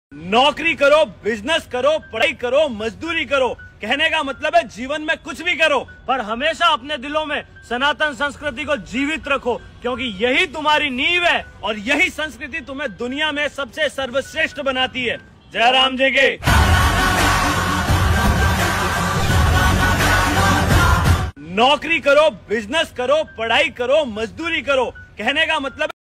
नौकरी करो, बिजनेस करो, पढ़ाई करो, मजदूरी करो, कहने का मतलब है जीवन में कुछ भी करो, पर हमेशा अपने दिलों में सनातन संस्कृति को जीवित रखो, क्योंकि यही तुम्हारी नींव है और यही संस्कृति तुम्हें दुनिया में सबसे सर्वश्रेष्ठ बनाती है। जय राम जी की। नौकरी करो, बिजनेस करो, पढ़ाई करो, मजदूरी करो, कहने का मतलब